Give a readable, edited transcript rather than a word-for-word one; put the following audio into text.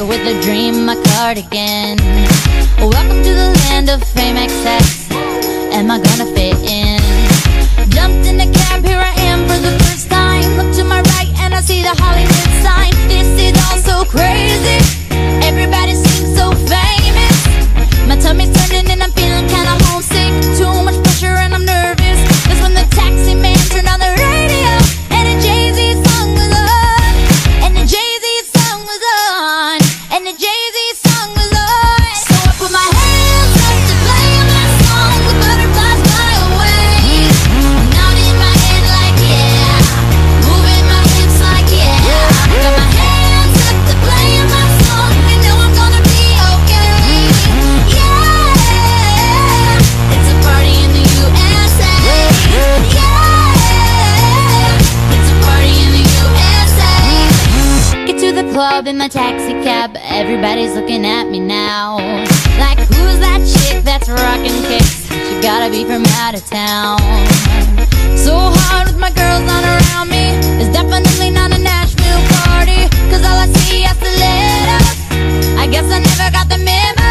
with a dream, my cardigan. Welcome to the land of fame excess. Am I gonna fit in? Jumped in the cab, here I am for the first time. Look to my right and I see the Hollywood sign. This is all so crazy. Everybody seems so famous. My tummy's turning and I'm feeling kinda homesick. Too much pressure and I'm nervous. That's when the taxi man turned on the radio and a Jay-Z song was on. And the Jay-Z song was on. And the Jay-Z song was on. So I put my hands up to play my song. The butterflies fly away. Nodding in my head like yeah. Moving my hips like yeah. Got my hands up to play my song. I know I'm gonna be okay. Yeah. It's a party in the U.S.A. Yeah. It's a party in the U.S.A. Get to the club in my taxi cab. Everybody's looking at me now. Like, who's that chick that's rocking kicks? She gotta be from out of town. So hard with my girls on around me. It's definitely not a Nashville party. Cause all I see is stilettos. I guess I never got the memo.